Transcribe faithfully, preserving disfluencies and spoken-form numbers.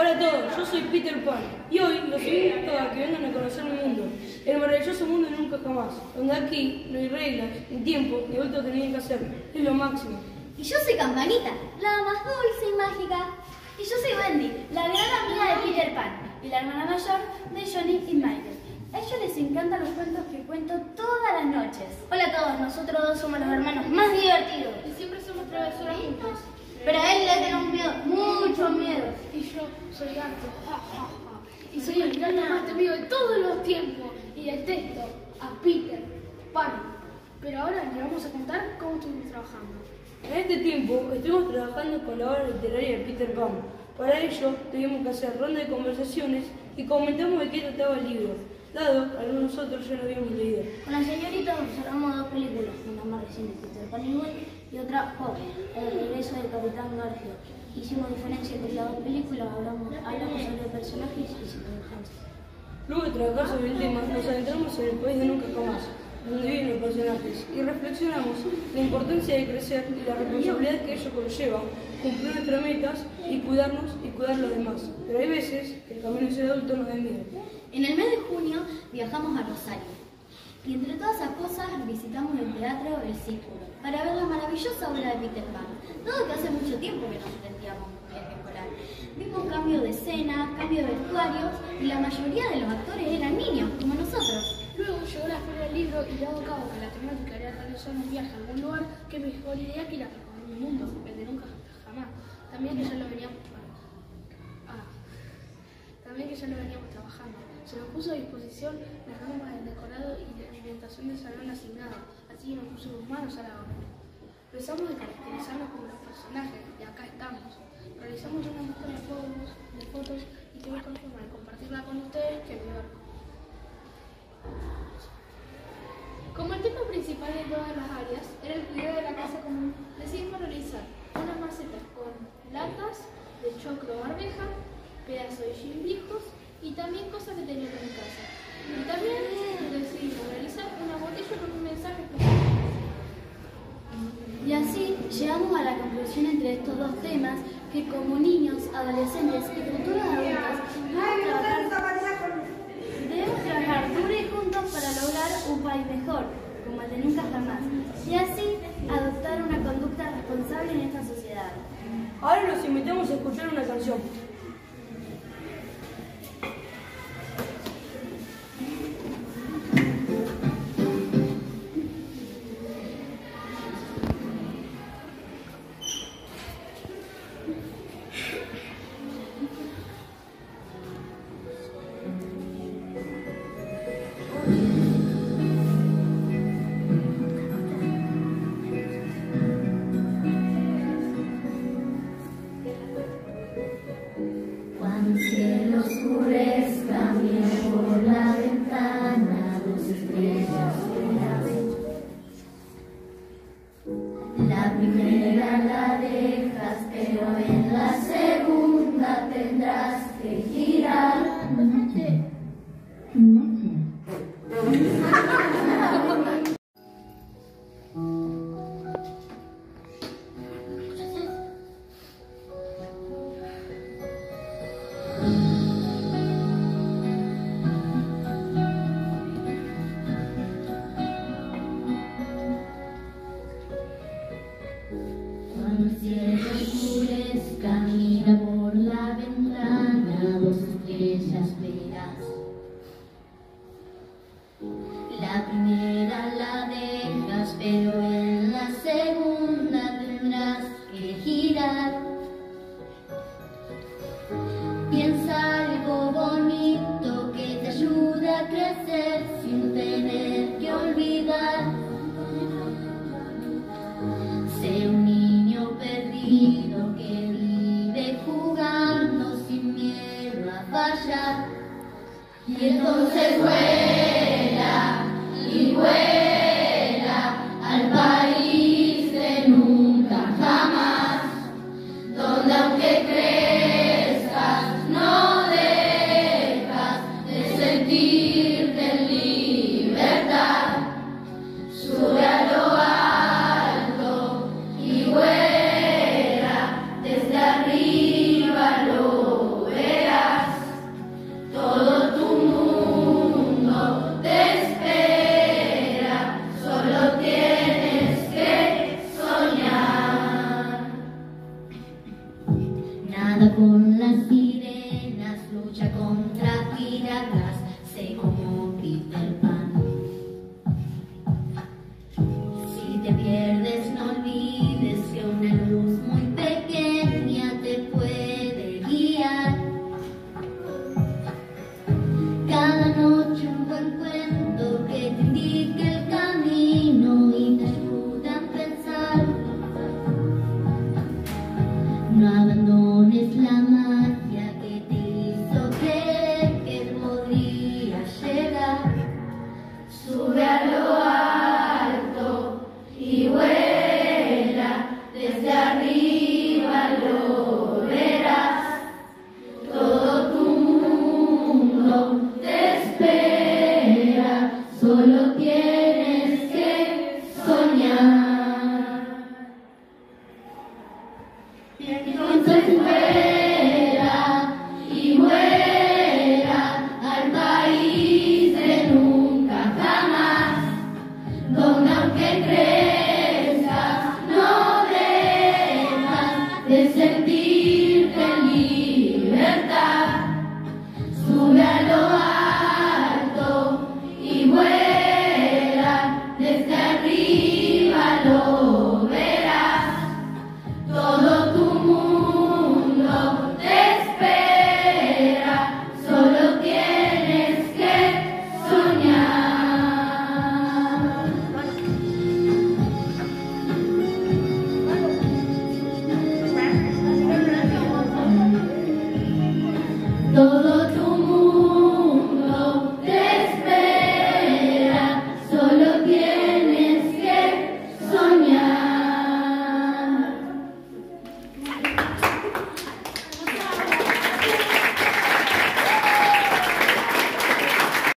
Hola a todos, yo soy Peter Pan y hoy los invito a que vengan a conocer mi mundo, el maravilloso mundo de nunca jamás, donde aquí no hay reglas, ni tiempo, ni adultos que tenían que hacer, es lo máximo. Y yo soy Campanita, la más dulce y mágica. Y yo soy Wendy, la gran amiga de Peter Pan y la hermana mayor de Johnny y Michael. A ellos les encantan los cuentos que cuento todas las noches. Hola a todos, nosotros dos somos los hermanos más divertidos. Y siempre somos travesuras juntos. Pero a él le tenemos miedo, mucho miedo. Y yo soy Gato, ja, ja, ja. Y soy el gran más temido de todos los tiempos. Y detesto a Peter Pan. Pero ahora les vamos a contar cómo estuvimos trabajando. En este tiempo estuvimos trabajando con la obra literaria de Peter Pan. Para ello tuvimos que hacer ronda de conversaciones y comentamos de qué trataba el libro, dado que algunos nosotros ya lo habíamos leído. Con la señorita observamos dos películas, una más reciente, Peter Pan y Wendy, y otra Pop, el regreso del Capitán Garfio. Hicimos diferencia entre las dos películas, hablamos, hablamos sobre personajes y circunstancias. Luego de trabajar sobre el tema, nos adentramos en el país de nunca jamás, donde viven los personajes, y reflexionamos la importancia de crecer y la responsabilidad que ello conlleva, cumplir nuestras metas y cuidarnos y cuidar a los demás. Pero hay veces que el camino de ser adulto nos da miedo. En el mes de junio viajamos a Rosario. Y entre todas esas cosas visitamos el Teatro El Círculo para ver la maravillosa obra de Peter Pan, dado que hace mucho tiempo que nos sentíamos un viaje escolar. Vimos cambio de escena, cambio de vestuarios y la mayoría de los actores eran niños, como nosotros. Luego llegó la feria del libro y dado cabo que la temática era realizar un viaje a algún lugar, qué mejor idea que ir a recorrer el mundo, el de nunca jamás. También que ya lo veníamos ah, también que ya lo veníamos trabajando. Se nos puso a disposición las normas del decorado y de alimentación del salón asignado, así que nos pusimos manos a la obra. Empezamos a caracterizarnos como los personajes y acá estamos. Realizamos una muestra de fotos, de fotos y tuve otra forma de compartirla con ustedes que mi barco. Como el tema principal de todas las áreas era el cuidado de la casa común, decidimos realizar unas macetas con latas de choclo o arveja, pedazos de jean viejos y también cosas que teníamos en casa. Y también decidimos realizar una botella con un mensaje especial. Y así llegamos a la conclusión entre estos dos temas que como niños, adolescentes y futuros adultos debemos trabajar, debemos trabajar duro y juntos para lograr un país mejor, como el de nunca jamás, y así adoptar una conducta responsable en esta sociedad. Ahora los invitamos a escuchar una canción. La primera la dejas, pero en la segunda tendrás que girar. Cuando el cielo oscurezca, camina por la ventana, dos estrellas verás. La primera la dejas, pero en la segunda tendrás que girar. Piensa algo bonito que te ayude a crecer sin tener que olvidar. Sé un niño perdido que vive jugando sin miedo a fallar. Y entonces vuela y vuela al país de nunca jamás, donde aunque crezcas no dejas de sentirte en libertad. Sube a lo alto y vuela, desde arriba lo verás. nada con la ciencia.